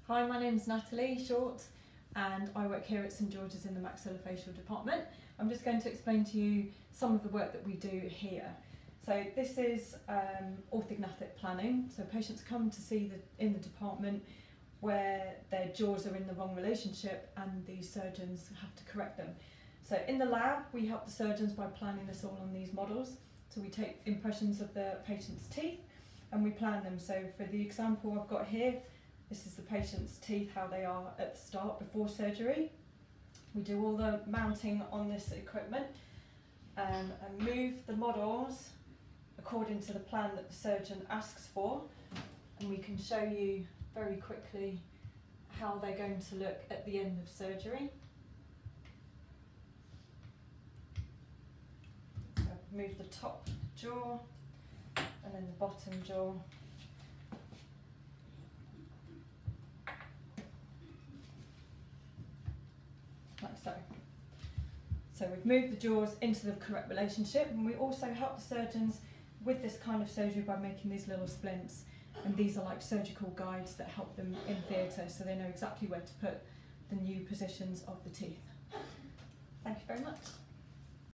Hi, my name is Natalie Short and I work here at St George's in the maxillofacial department. I'm just going to explain to you some of the work that we do here. So this is orthognathic planning. So patients come to see in the department where their jaws are in the wrong relationship and the surgeons have to correct them. So in the lab we help the surgeons by planning this all on these models. So we take impressions of the patient's teeth and we plan them. So for the example I've got here, this is the patient's teeth, how they are at the start before surgery. We do all the mounting on this equipment and move the models according to the plan that the surgeon asks for, and we can show you very quickly how they're going to look at the end of surgery. So move the top jaw and then the bottom jaw. Like so. So we've moved the jaws into the correct relationship, and we also help the surgeons with this kind of surgery by making these little splints, and these are like surgical guides that help them in theatre so they know exactly where to put the new positions of the teeth. Thank you very much.